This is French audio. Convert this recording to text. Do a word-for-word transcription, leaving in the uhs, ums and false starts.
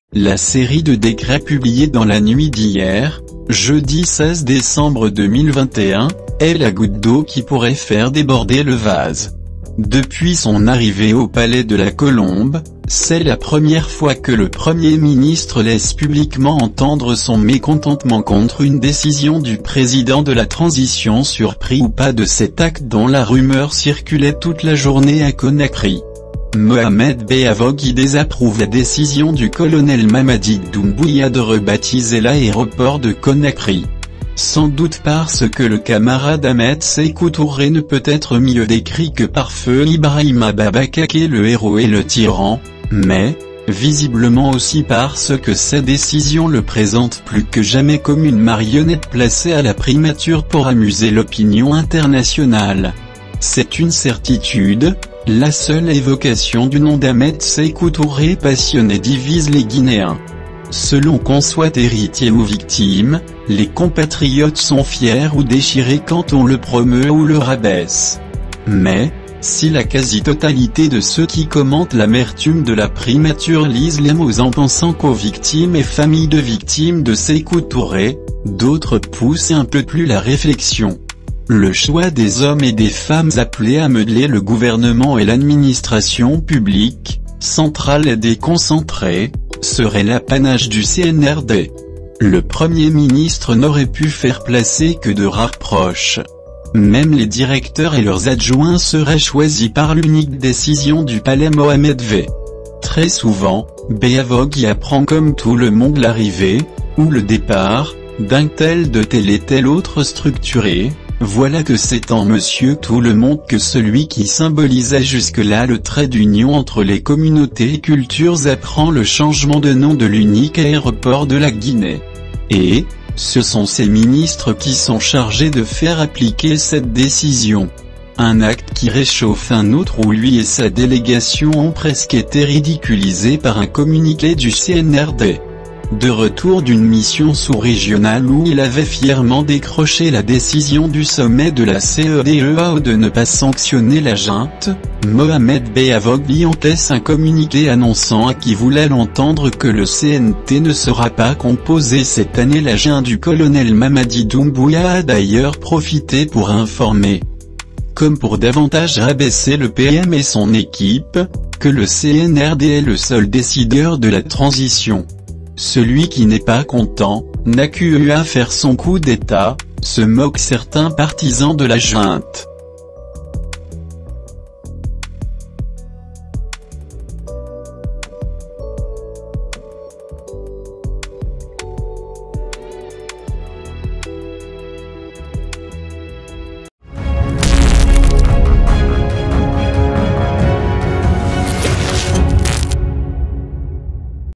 La série de décrets publiés dans la nuit d'hier, jeudi seize décembre deux mille vingt et un, est la goutte d'eau qui pourrait faire déborder le vase. Depuis son arrivée au Palais de la Colombe, c'est la première fois que le Premier ministre laisse publiquement entendre son mécontentement contre une décision du président de la transition surpris ou pas de cet acte dont la rumeur circulait toute la journée à Conakry. Mohamed Beavogui désapprouve la décision du colonel Mamadi Doumbouya de rebaptiser l'aéroport de Conakry. Sans doute parce que le camarade Ahmed Sékou Touré ne peut être mieux décrit que par feu Ibrahima Boubacar, le héros et le tyran, mais, visiblement aussi parce que cette décision le présente plus que jamais comme une marionnette placée à la primature pour amuser l'opinion internationale. C'est une certitude, la seule évocation du nom d'Ahmed Sékou Touré passionné divise les Guinéens. Selon qu'on soit héritier ou victime, les compatriotes sont fiers ou déchirés quand on le promeut ou le rabaisse. Mais, si la quasi-totalité de ceux qui commentent l'amertume de la primature lisent les mots en pensant qu'aux victimes et familles de victimes de Sékou Touré, d'autres poussent un peu plus la réflexion. Le choix des hommes et des femmes appelés à modeler le gouvernement et l'administration publique, centrale et déconcentrée, serait l'apanage du C N R D. Le Premier ministre n'aurait pu faire placer que de rares proches. Même les directeurs et leurs adjoints seraient choisis par l'unique décision du palais Mohamed V. Très souvent, Beavogui apprend comme tout le monde l'arrivée, ou le départ, d'un tel de tel et tel autre structuré. Voilà que c'est en Monsieur Tout-le-Monde que celui qui symbolisait jusque-là le trait d'union entre les communautés et cultures apprend le changement de nom de l'unique aéroport de la Guinée. Et, ce sont ces ministres qui sont chargés de faire appliquer cette décision. Un acte qui réchauffe un autre où lui et sa délégation ont presque été ridiculisés par un communiqué du C N R D. De retour d'une mission sous-régionale où il avait fièrement décroché la décision du sommet de la C E D E A O de ne pas sanctionner la junte, Mohamed Beavogui encaisse un communiqué annonçant à qui voulait l'entendre que le C N T ne sera pas composé cette année. La junte du colonel Mamadi Doumbouya a d'ailleurs profité pour informer, comme pour davantage rabaisser le P M et son équipe, que le C N R D est le seul décideur de la transition. Celui qui n'est pas content, n'a qu'à faire son coup d'état, se moquent certains partisans de la junte.